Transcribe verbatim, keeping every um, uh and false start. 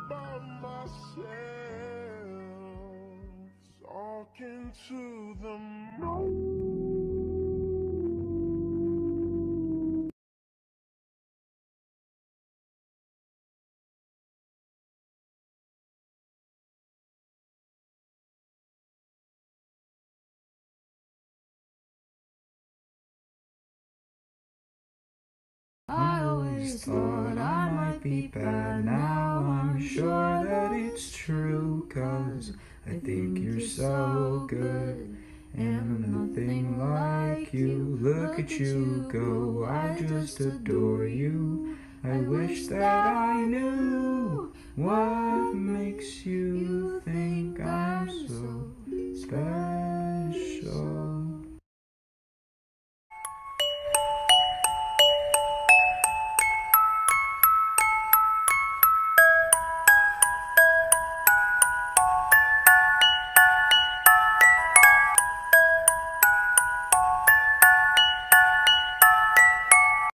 by myself, talking to the moon. I always thought I might be bad, now I'm sure that it's true, 'cause I think you're so good, and I'm nothing like you. Look at you go, I just adore you. I wish that I knew what makes you think I'm so special.